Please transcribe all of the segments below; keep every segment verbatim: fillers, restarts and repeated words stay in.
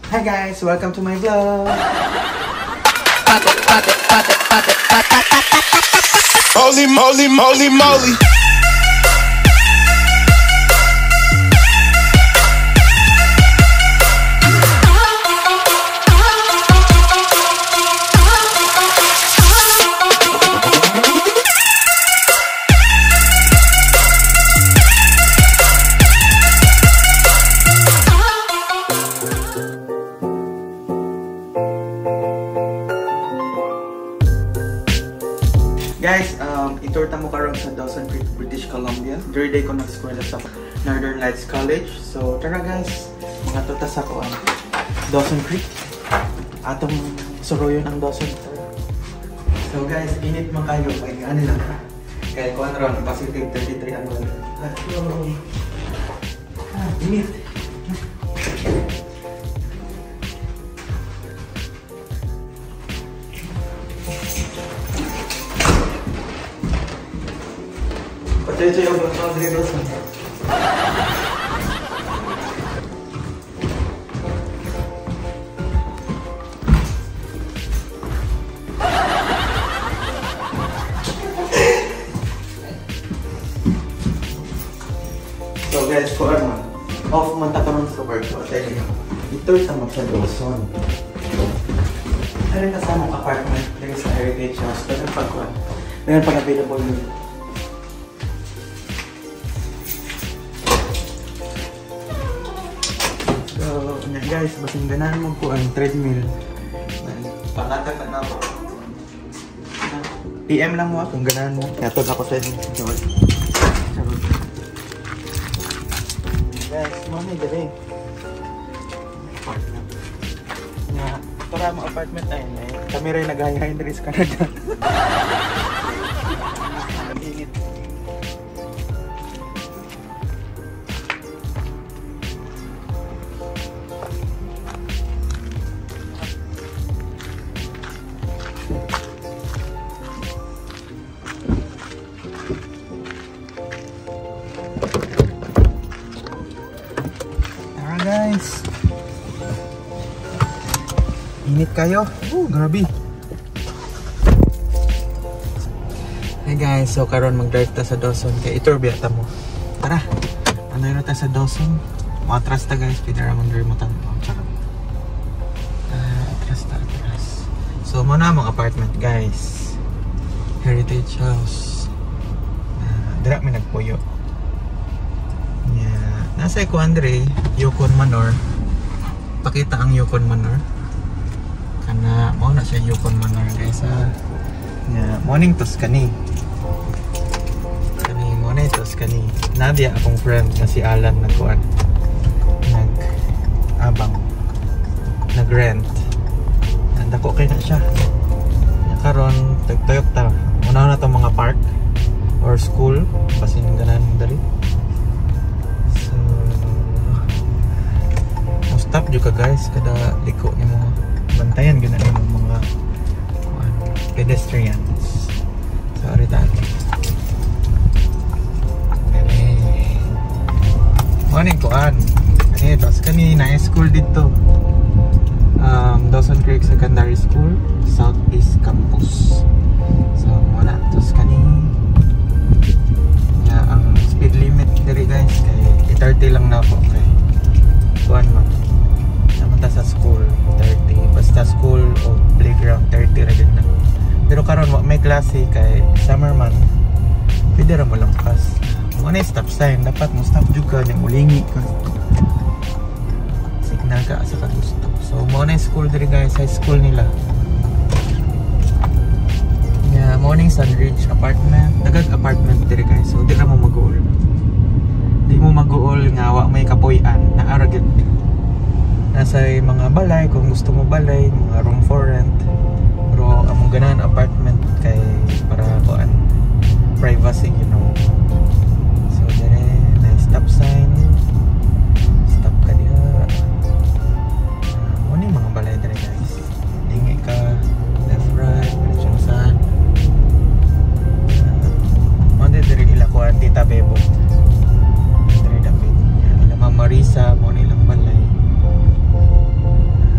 Hi guys, welcome to my vlog. Holy moly, moly, moly. Guys, um, iturta mo karon sa Dawson Creek, British Columbia. Third day ko nag-eskwela sa Northern Lights College. So, tara guys, mga tuta sa ko ang Dawson Creek. Atong suruyon ang Dawson. So guys, init man kayo. Ay, ano lang ka? Kaya kuhan ron, positive thirty-three ang wala. Let's go! Ah, init! Patay yung mga Andre Rosa. So guys, kuhan man. Off man ta karon sa work. Patay niyo. Ito sa mga Dawson. Ano na sa mga apartment dito sa Heritage House. Pero pagkuhan. Meron pang available yun. So, yan guys, basing ganahan mo po ang treadmill. Pangatag na ako. P M lang mo kung ganahan mo. Yatod ako sa inyo. Charot. Charot. Guys, mami, dali. Apartment. Nga, para mo apartment na yun eh. Kami rin nag-high-high na rin sa Canada. Nag-init. Guys, init kayo. Oh, grabe. Hey guys, so karon mag-drive ta sa Dawson kay itur biya ta mo. Tara. Ano yun ta sa Dawson? Matras ta guys, pidara mong drive mo ta. Tsaka. Ah, atras ta, atras. So muna mga apartment guys. Heritage House. Ah, dira mi nagpuyo. Nasa Eko Andre, Yukon Manor. Pakita ang Yukon Manor. Kana, mo na siya Yukon Manor guys. Ah, yeah, morning Tuscany. Kani, morning Tuscany. Nadia akong friend na si Alan nagkuan. Nag abang. Nag-rent. Nandako kay na siya. Karon, tagtayok ta. Una na itong mga park or school. Basin ganan dali. Stop juga guys kada liko ni mo bantayan gyud na mga uh, pedestrians. Sorry dati. Morning kuan. Ani tas kani na school dito. Um Dawson Creek Secondary School, Southeast Campus. So wala tas kani ya ang speed limit diri guys kay thirty lang na po kay kuan man. Sa school thirty, basta school o playground thirty ra din na. Pero karon wa may klase kay summer man pwede ra mo lampas. Mo na stop sign, dapat mo stop juga ning ulingi ka. Signal ka sa kagusto. So mo na school diri guys, high school nila. Yeah, morning Sunridge apartment, dagag apartment diri guys. So di ra mo mag-uol. Di mo mag-uol nga wa may kapuy-an na ara gyud. Nasa mga balay, kung gusto mo balay, mga room for rent. Pero among ganahan apartment kay para kuan privacy, you know. So dire na stop sign. Stop ka diha. Uh, ano yung mga balay dire guys? Lingi ka, left right, diretso saan. Uh, Monday dire ila kuan Tita Bebo. Dire David. Ila Mama Marisa mo nilang balay.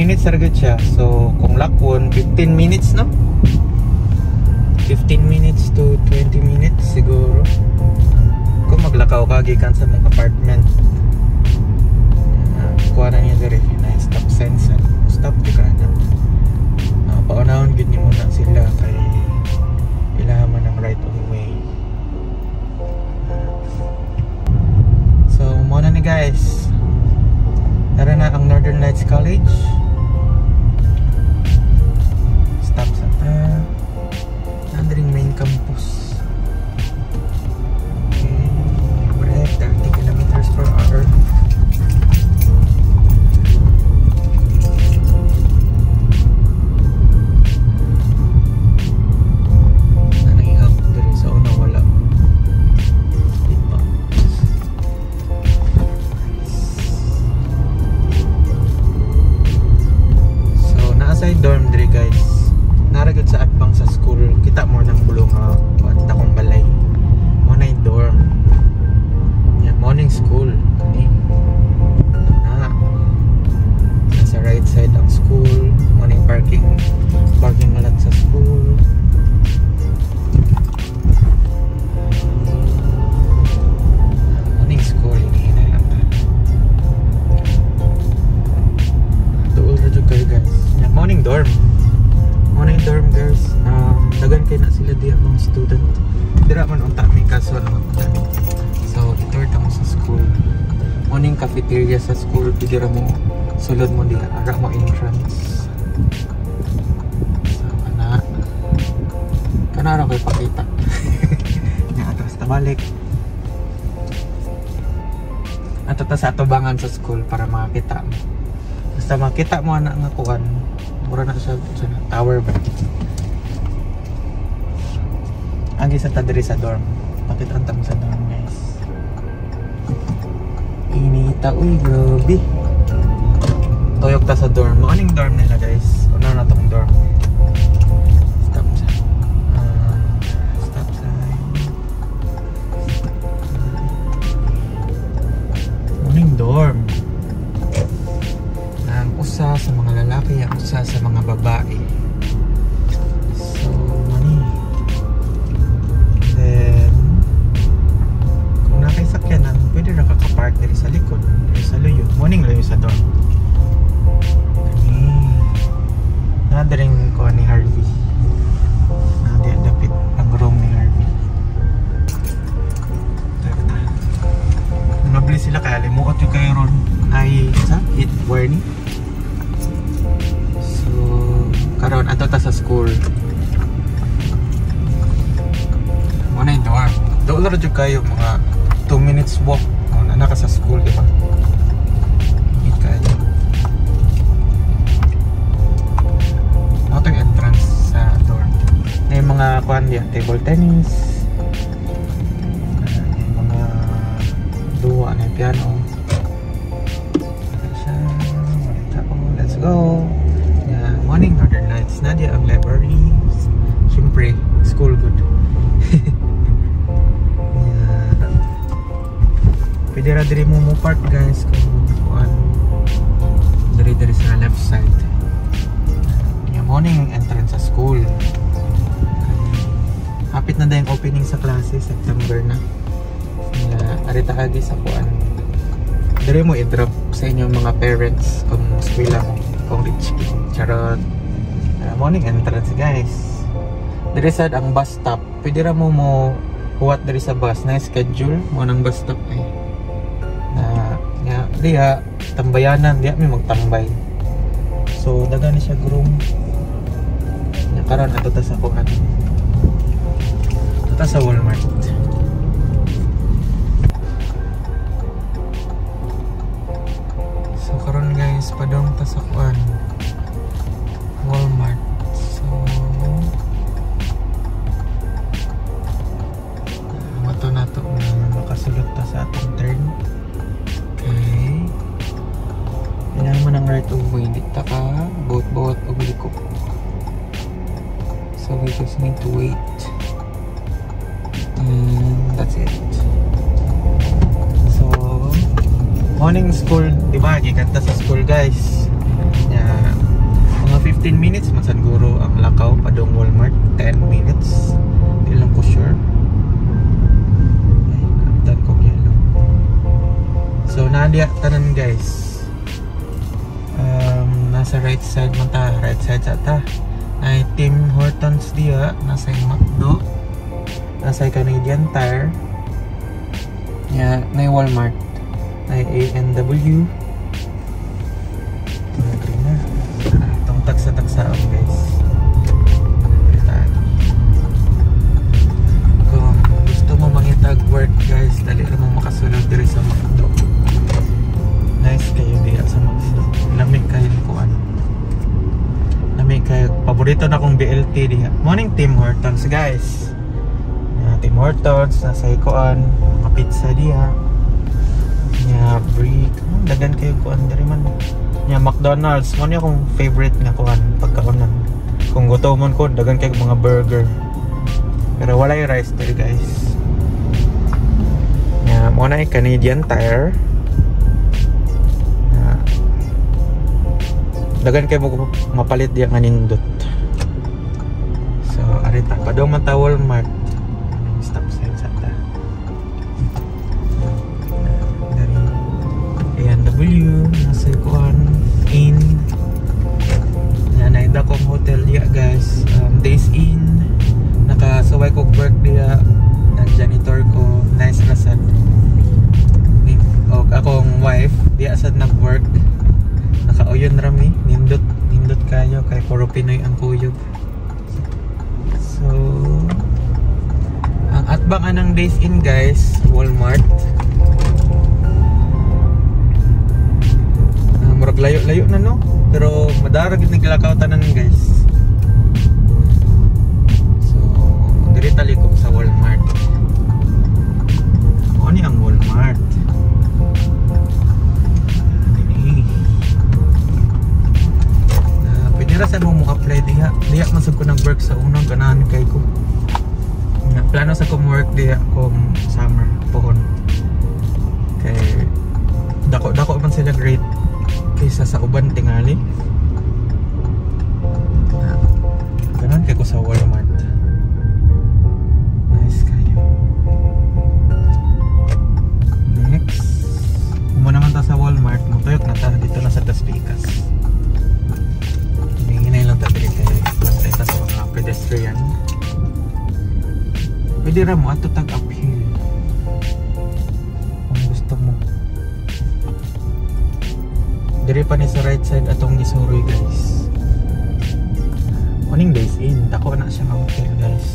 minutes saragad siya. So kung lakwon fifteen minutes no, fifteen minutes to twenty minutes siguro kung maglakaw ka gikan sa mong apartment. Uh, kuha na niya diri na stop sign sa stop di ka na uh, paunahon gid ni muna sila kay ilaha man ang right of way. So muna ni guys, tara na ang Northern Lights College. Stop sa ta nandring main campus. Okay, break thirty kilometers per hour. Dorm diri guys, naragad sa atbang sa school, kita mo nang bulong nga uh, akong balay mo na yung dorm. Yeah, morning school kani na nasa right side ang school, morning parking parking lot sa school. Morning school ini na lang tuol ra jud kayo guys. Morning dorm. Morning dorm guys. Um, dagan kay na sila diya mga student. Dira man unta may kaso naman. So ito ta mo sa school. Morning cafeteria sa school. Pidira mo sulod mo diya. Ara mo entrance. So kana. Kana ra kay pakita. Nya atras ta balik. Ato ta sa atubangan sa school para makita mo. Basta makita mo anak nga kuan. Mura na siya sa tower ba? Agi sa tadiri sa dorm. Pakitaan tamo sa dorm guys. Inita, uy grabe. Toyok ta sa dorm. Maaning dorm nila guys. Ano na tong dorm? Stop sign. Uh, stop sign. Maaning dorm. Usa sa mga lalaki, ang usa sa mga babae. So, mani. Then, kung nakaisakyanan, pwede na kakapark diri sa likod, diri sa luyo. Morning luyo sa dorm. Kani. Nadaring ko ni Harvey. Nadi dapit ang room ni Harvey. Mabili sila kaya limuot yung kayo ron. Ay, sa hit warning. Karon ato ta sa school. Muna yung dorm. Doon na rin kayo mga two minutes walk. Kung anak ka sa school, di ba? Ikaw. Ito yung entrance sa dorm. May mga kuhan diyan, table tennis. May mga duwa na piano. Let's go. Morning Northern Lights. Nadia ang library. Siyempre, school good. Yeah. Pwede ra diri mo mo park guys kung ano. Diri diri sa left side. Yung morning entrance sa school. Hapit na dahil opening sa klase. September na. Uh, arita agi sa kuan. Diri mo i-drop sa inyong mga parents kung eskwela mo. Kung rich kid. Charot. Uh, morning entrance guys. Diri sad ang bus stop. Pwede ra mo mo huwat diri sa bus na schedule mo ng bus stop ay. Na nga diha tambayanan diha may magtambay. So dagan ni siya groom. Nya karon ato ta sa kuan. Ato ta sa Walmart. So karon guys padong ta sa kuan. Walmart. So mato na to na makasulot ta sa atong turn. Okay. Kailangan mo ng right of way. Hindi ta ka bawat-bawat o liko. So we just need to wait. And that's it. So morning school, di ba? Giganta sa school guys. Yeah. fifteen minutes man siguro ang lakaw padong Walmart. Ten minutes. Di lang ko sure. Ay, nagdan ko yellow. So nadia tanan guys. Um, nasa right side man ta, right side sa ta. Ay Tim Hortons diya, nasa McDo, nasa Canadian Tire. Ya, na Walmart, na A and W. Itong taksa-taksaon guys. Kung gusto mo mangitag work guys, dali namang makasulod diri sa McDo. Nice kayo diya sa McDo. Lamig kayo kuan. Lamig kayo. Paborito na kong B L T diya. Morning Tim Hortons guys. Uh, Tim Hortons, nasa kuan, mga pizza diya. Nya brick. Oh, dagan kayo kuan diri man. Nya McDonald's, mo niya akong favorite nga kuan pagkaunan. Kung gutomon ko, dagan kayo mga burger. Pero wala yung rice diri guys. Nya mo na Canadian Tire. Dagan kayo mo mapalit diya nga nindot. So arita pa daw man ta Walmart. Stop sign sa ta. Dari A and W nasa kuan in. Yan na ida kong hotel diya guys. Um, days in. Nakasuway kong work diya. Ang janitor ko nice na sad. O akong wife diya sad nag-work. Nakauyon rami, nindot, nindot kayo kay puro Pinoy ang kuyog. So ang atbangan ng days in guys, Walmart. Uh, murag layo-layo na no, pero madarag yung naglakaw tanan guys. So diri talikog sa Walmart. Ano ni ang Walmart? Rasan mo mo apply diha. Diha masag ko nag work sa unang ganahan kay ko. Na plano sa ko work diha kung summer pohon. Kay dako dako man sila great kaysa sa uban tingali. Na ganan kay ko sa Walmart. Nice kayo. Next. Kung naman ta sa Walmart, mutuyok na ta dito na sa Las Vegas. Hinay lang tayo kayo basta ito sa mga pedestrian. Pwede ra mo ato tag uphill kung gusto mo. Diri pa ni sa right side atong gisuroy guys. Morning days in, dako na siya ng hotel guys.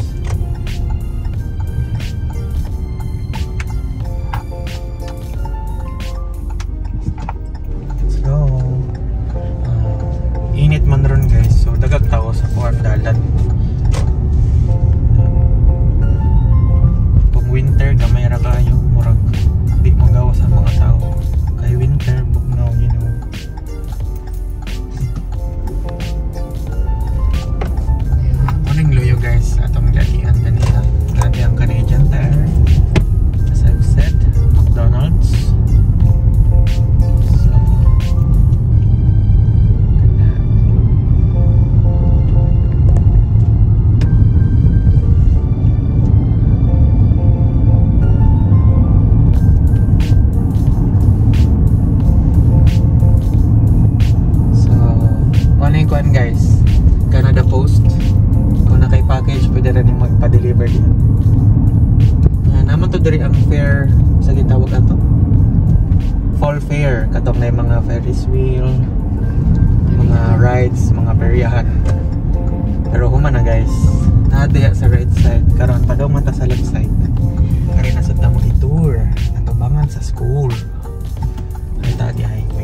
Init man ron guys, so dagag tao sa kuan dalan. Kung winter gamay ra kayo, murag di magawa sa mga tao. Kay winter bugnaw, you know. Morning luyo guys, atong galian kanina. Grabe ang Canadian Tire. As I've said, McDonald's. Guys, Canada Post. Kung na kay package, pwede rin yung magpa-deliver din. Uh, naman to diri ang fair sa gitawag ato. Fall fair. Katong na yung mga Ferris wheel, mga rides, mga peryahan. Pero human na guys, nadiya sa right side. Karon pa daw man ta sa left side. Kaya nasa tamo i-tour. Natubangan sa school. Ay tadi highway.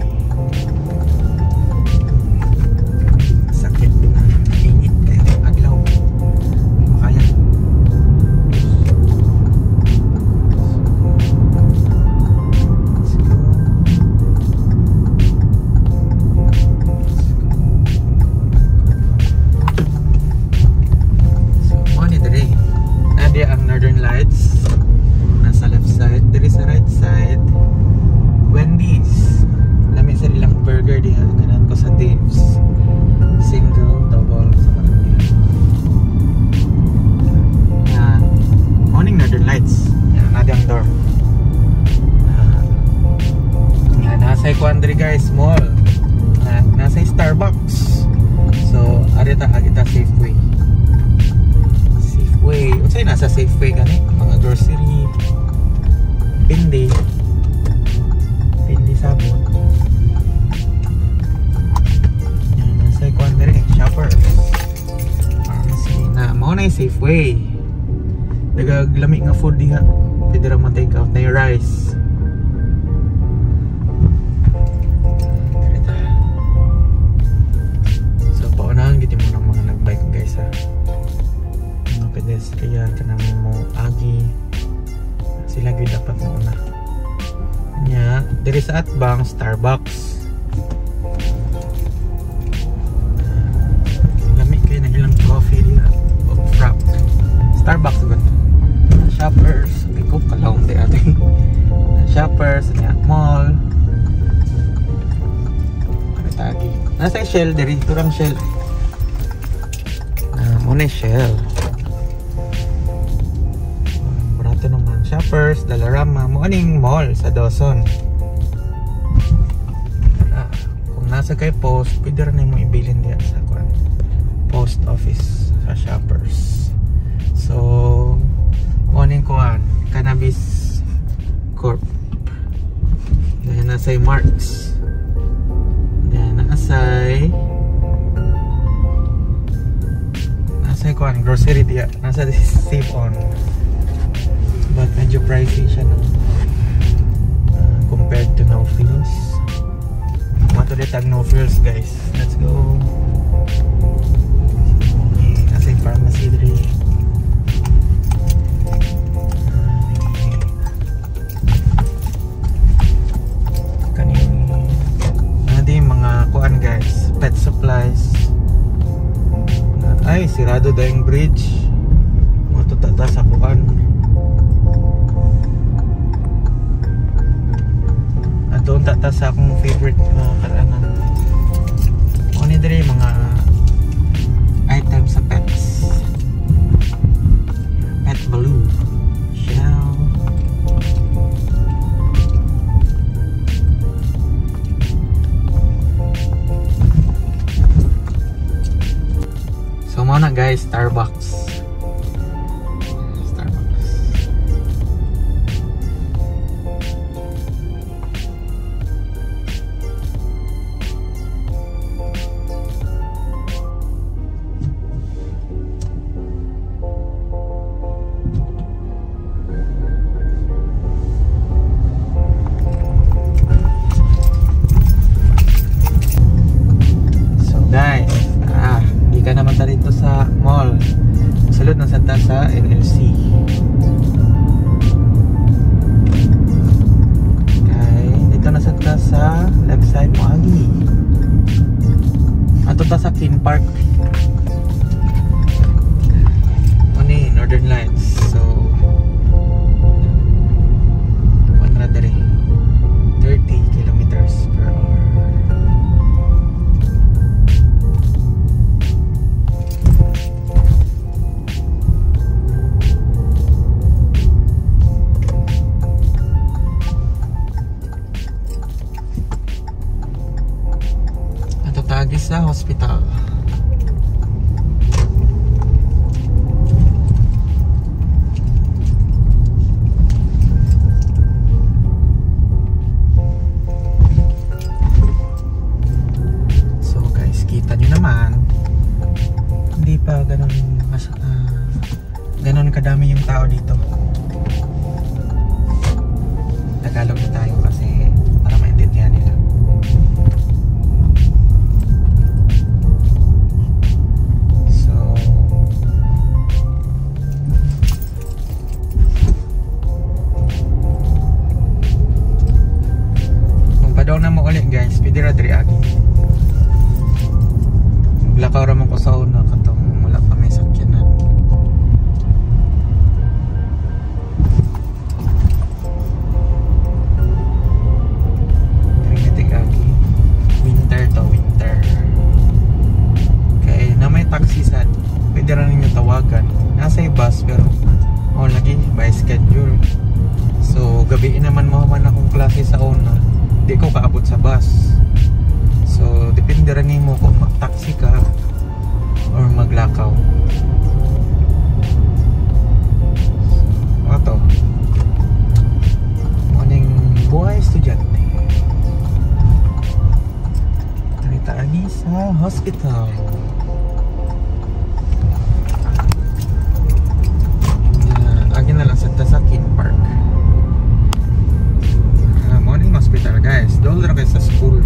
Nasa left side, diri sa right side, Wendy's. Lamig sa Safeway gani, mga grocery, pindi, pindi sabon. Yan, nasa ikuan diri, Shoppers. Pharmacy na, mao na yung Safeway. Nagaglami nga food diha. Pwede ra ma-take out na yung rice. So, paunahan giti mo ng mga nagbike guys ha. Mga pedestrian, kanami mo agi. Sila gyud dapat mo una. Nya, diri sa atbang Starbucks. Lami kayo na ilang coffee diha. O frap. Starbucks ba? Shoppers, ko kalawang di ating Shoppers, nya mall. Tagi. Nasa Shell diri, turang Shell. Ah, muna Shell. Barato naman Shoppers, Dollarama, mo aning mall sa Dawson. Ah, kung nasa kay post, pwede rin mo ibilin diyan sa kuan. Post office sa Shoppers. So, morning kuan, Cannabis Corp. Then nasa Marks. Then nasa nasa kuan grocery dia. Nasa Save On. But medyo pricey siya no. Uh, compared to No Frills. Matulit ang No Frills guys. Let's go. Okay, nasa pharmacy diri. Kuan guys, pet supplies. Ay, sirado dayong bridge. Mo to tata sa kuan. Ato tata sa akong favorite uh, karanan. Mo ni diri mga items sa pets. Pet Baloo, Shell. So muna guys, Starbucks. Starbucks. So guys, ka naman ta dito sa mall. Sulod na sa ta sa N L C. Okay, dito na sa ta sa left side mo agi. Ato ta sa King Park. Oni Northern Lights. So one hundred thirty kilometers per hour. Sa hospital. So guys, kita nyo naman hindi pa ganun mas, uh, ganun kadami yung tao dito. Tagalog na tayo kasi para maintindihan nila. Daw na mo ulit guys, pwede ra diri agi. Maglakaw ra mo ko sa una katong wala pa may sakyanan. Diri mitig agi. Winter to winter. Okay, na may taxi sad. Pwede ra ninyo tawagan. Nasa bus pero oh lagi by schedule. So gabi naman mo man akong klase sa una. Di ko kaabot sa bus. So depende rin mo kung mag-taxi ka or maglakaw. hospital. Uh, Agi na lang sa Tasakin Park. Uh, morning hospital guys. Doon na kayo sa school.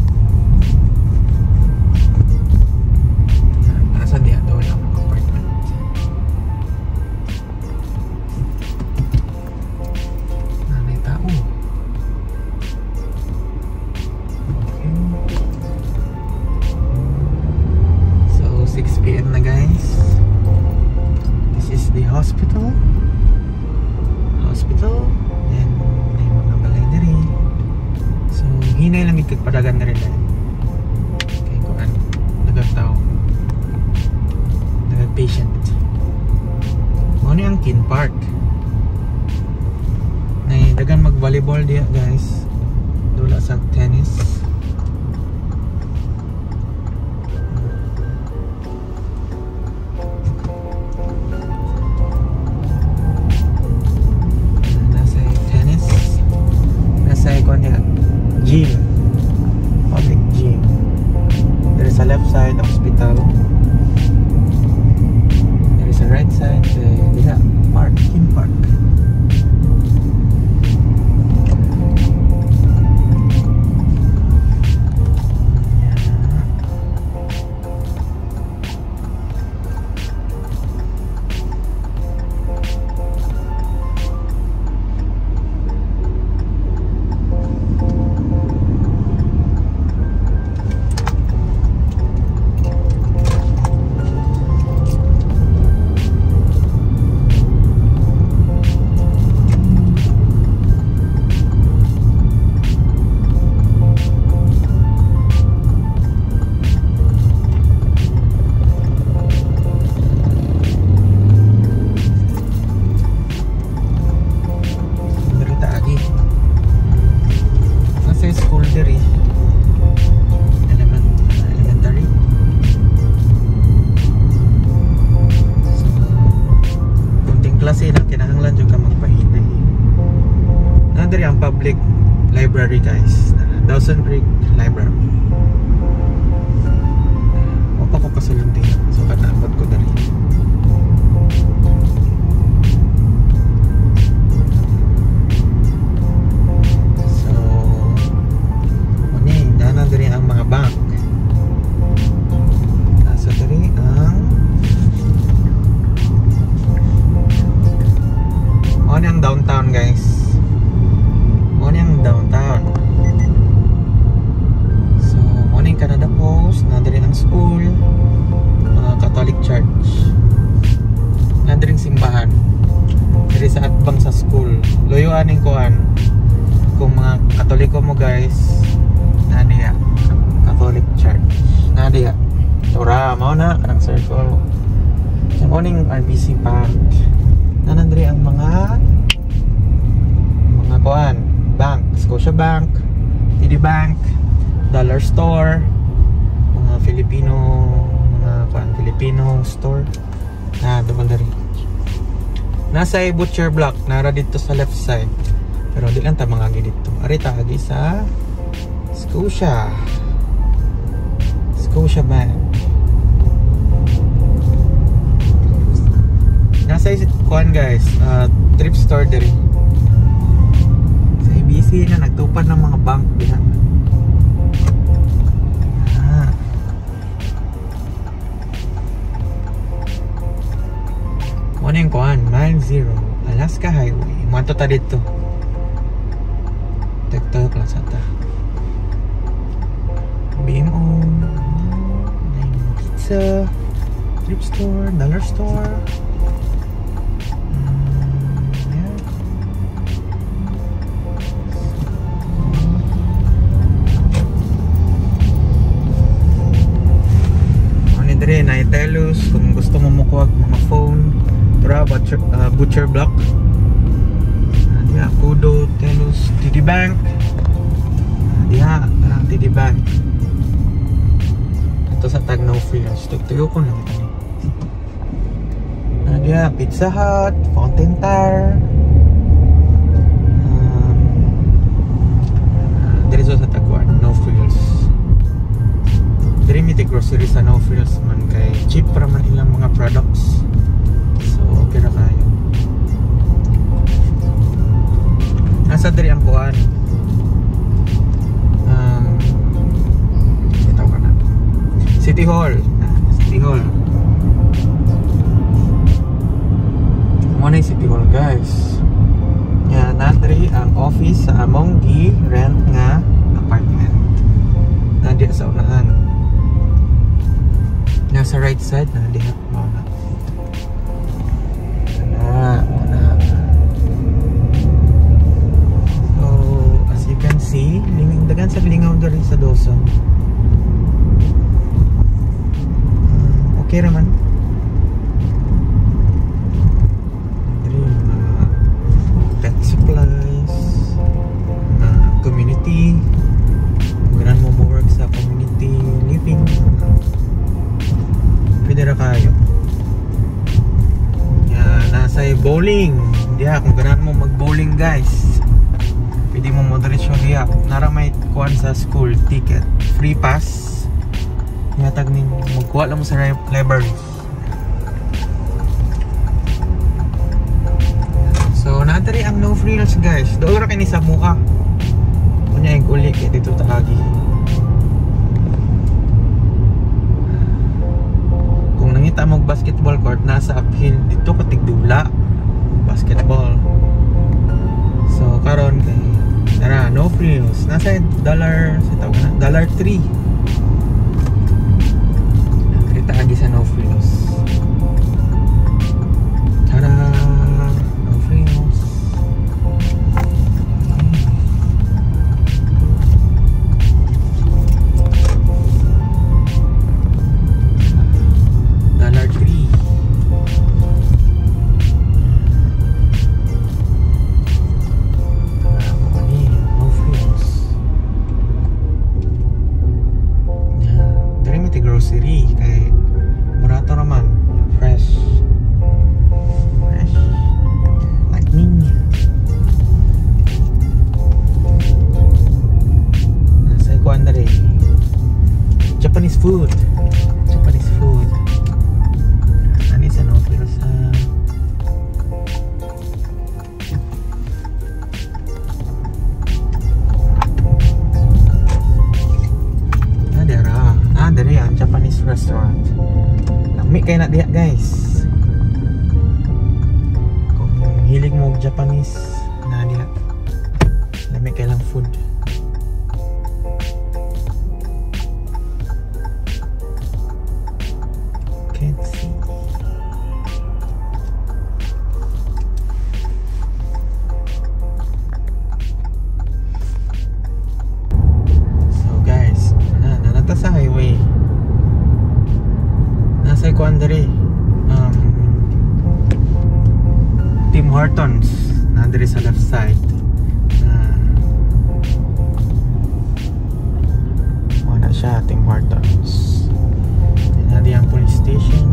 Nasa diya doon lang ang apartment. Nanay tao. six p m na guys. This is the hospital. Hospital. Then may mga balay na rin. So hinay lang ikagpadagan na rin dahil kaya kung ano nagagtao nagag-patient. Ano yung Kin Park na dagan mag-volleyball diya guys. Dula sa tennis. Gym, public gym. There is a left side hospital. There is a right side. Eh, yeah, park, Kin Park. Public library guys, Dawson Creek Library. Wapa ko pasulong din, so kanaabot ko na rin. So okay, nana din ang mga bank. Nasa din ang on yung downtown guys. Yang downtown. So morning Canada Post, nandiri ang school, uh, Catholic Church, nandiri ang simbahan, diri sa atbang sa school. Loyoan ning kuan kung mga Katoliko mo guys, nadiya Catholic Church, nadiya tora mao na kanang circle. So morning R B C Bank, nandiri ang mga mga kuan bank, Scotia Bank, T D Bank, Dollar Store, mga Filipino, mga kuan Filipino store. Ah, doon na rin. Nasa Butcher Block, nara dito sa left side. Pero di lang ta mangagi dito. Ari ta agi sa Scotia. Scotia Bank. Nasa kuan guys, uh, thrift store diri. Busy na nagtupad ng mga bank diha. Ah. Ano yung kuhan? Mile Zero Alaska Highway. Manto ta dito. Tek-tek lang sa ta. B M O, pizza, thrift store, dollar store. Na Telus kung gusto mo mukuha mga phone, tura butcher, uh, butcher block, uh, diha Kudo, Telus, T D Bank, uh, diha parang T D Bank. Ito sa tag no frills, tuyo ko lang ito. Uh, diha Pizza Hut, Fountain Tower, uh, uh, dito sa tagwan no frills. Diri mi ti grocery sa No Frills man kay cheap para man ilang mga products. So okay ra kayo. Asa diri ang kuan? Um, ito ka na. City Hall. Ah, City Hall. Muna yung City Hall guys. Yan, natri ang office sa among gi rent nga apartment. Nadiya sa unahan. Nasa right side na diha mo na. Na, na. So, as you can see, ling dagan sa lingaw diri sa Dawson. Um, okay raman. Diri mga pet supplies, uh, community. Ganun mo mo work sa community living. Pwede ra kayo. Yan, nasa bowling. Diya, kung ganun mo mag-bowling guys. Pwede mo moderation diya. Nara may kuhan sa school ticket. Free pass. Yatag nin, magkuha lang mo sa library. So, natari ang No Frills guys. Doon ra kini sa mukha. Kunya yung uli kaya dito taagi. Kung nangita mo basketball court, nasa uphill dito katigdula. Basketball. So, karon kay tara, No Frills. Nasa dollar, sa tawag na, dollar three. Nakita agi sa No Frills. Tara, No Frills. Dollar three. Grocery kay barato raman, fresh fresh lightning. Nasa kuan diri Japanese food. Japanese food ani sa No Frills sa dari ang Japanese restaurant. Lami kayo na diha guys. Kung hilig mo Japanese na diha, lami kayo lang food. Can't see. Sa highway nasa kuan diri um, Tim Hortons na diri sa left side na wala siya Tim Hortons. Yan na ang police station.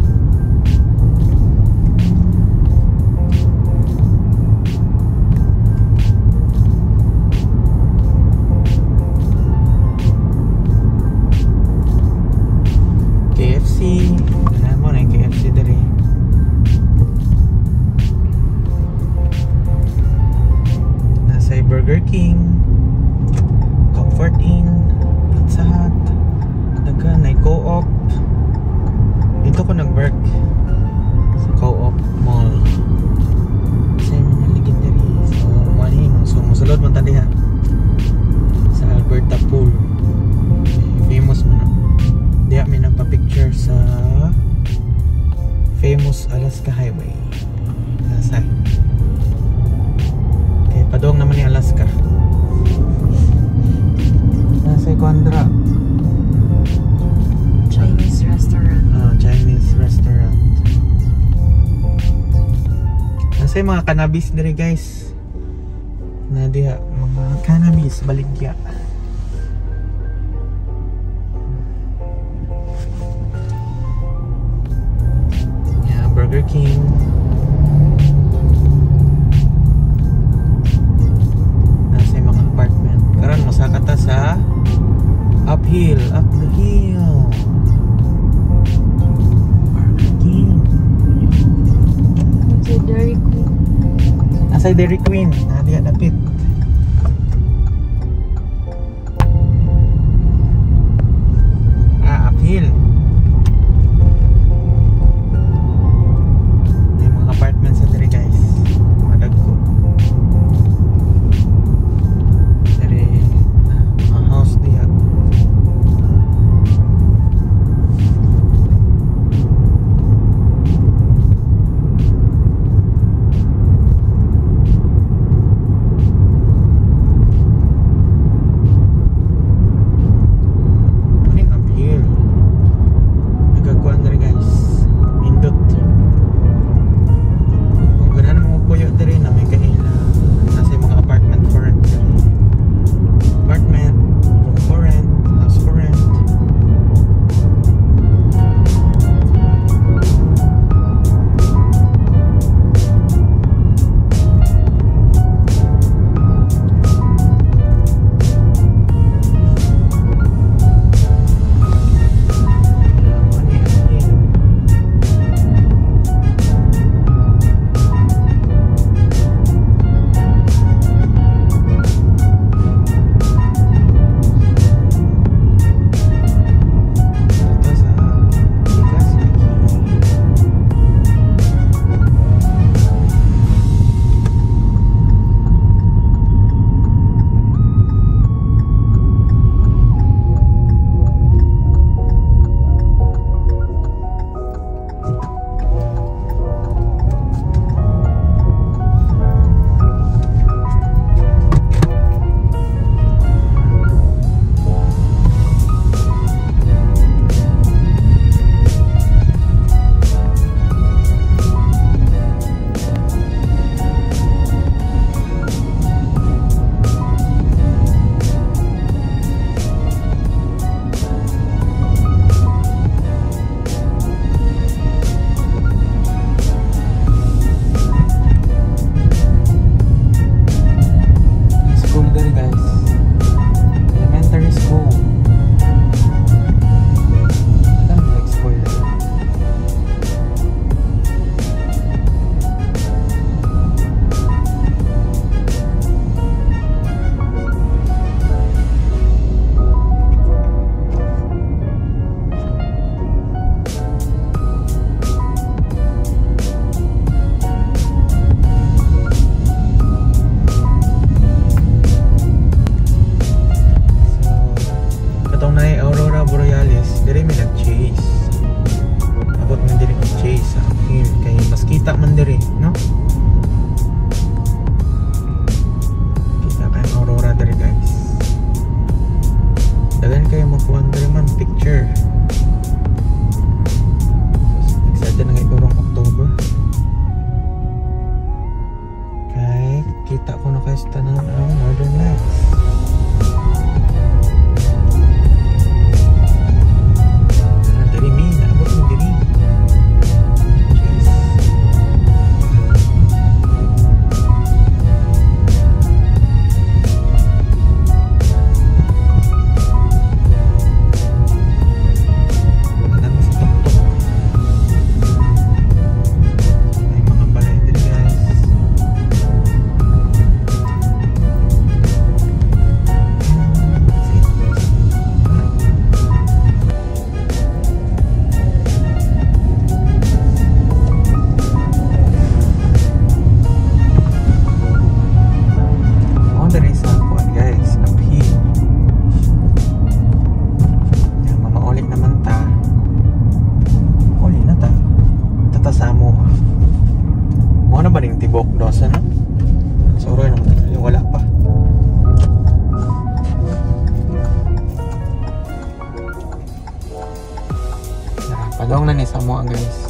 K F C, alam mo na yung K F C dari. Nasa Burger King, Comfort Inn, Pizza Hut, dagan na Co-op. Dito ko nag-work sa Co-op Mall. Kasi yung mga legendary. So, mani, so musulod man tali ha sa Alberta Pool. Famous man na. Diya may nagpa-picture sa famous Alaska Highway. Nasa kaya padong naman yung Alaska. Nasa Ikondra Chinese restaurant. uh, Chinese restaurant. Nasa yung mga cannabis diri guys. Na diya mga cannabis baligya. Burger King. Nasa yung mga apartment. Karon mosaka ta sa uphill, up the hill. Asay Dairy Queen, na diya dapit. Ah, uphill. May mga apartments sa diri guys. Mga dagko. Diri, mga house diya. Padong na ni sa mo guys.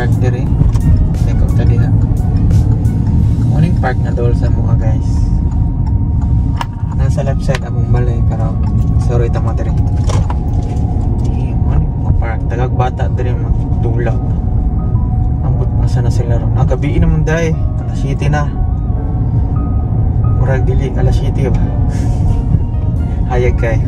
park dire. Teko tadi ha. Morning park na dol sa mga guys. Nasa left side among balay pero sorry tama dire. Morning park tagag bata dire magdula. Ambot asa na sila ron. Ah, gabi naman dai. alas siyete na. Murag dili alas siyete ba. Hayag kayo.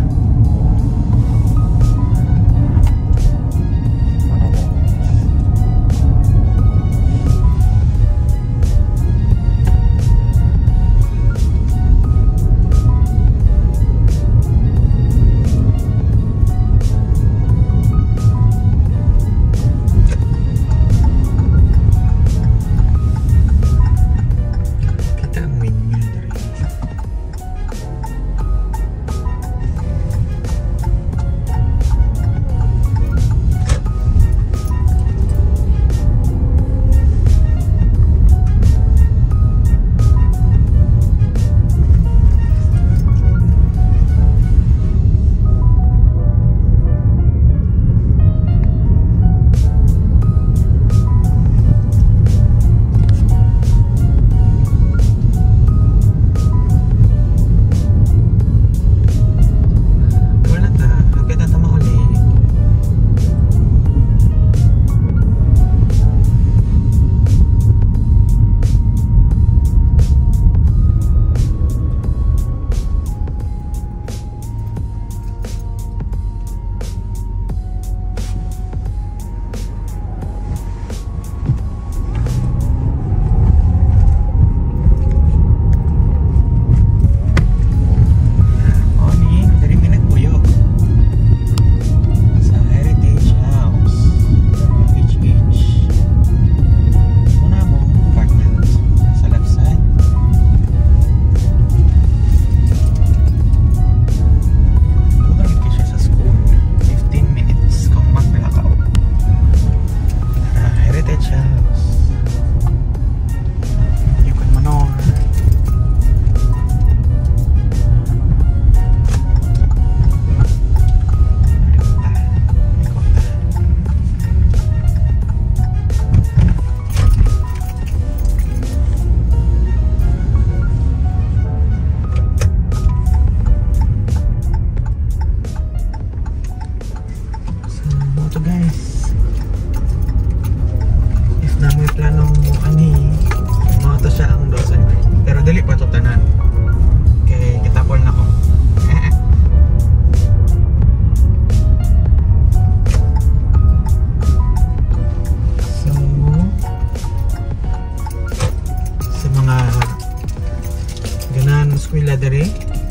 Eskwela diri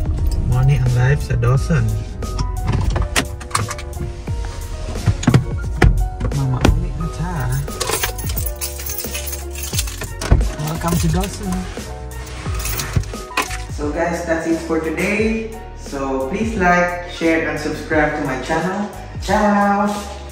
mo ni ang live sa Dawson. Mama uli na ta. Welcome to Dawson. So guys, that's it for today. So please like, share and subscribe to my channel. Ciao.